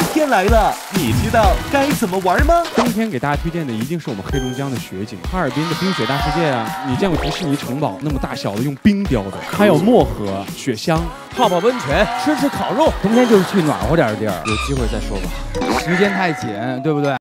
天来了，你知道该怎么玩吗？ 冬天给大家推荐的一定是我们黑龙江的雪景，哈尔滨的冰雪大世界啊！你见过迪士尼城堡那么大小的用冰雕的？还有漠河雪乡， 泡泡温泉，吃烤肉。 冬天就是去暖和点的地儿， 有机会再说吧。 时间太紧，对不对？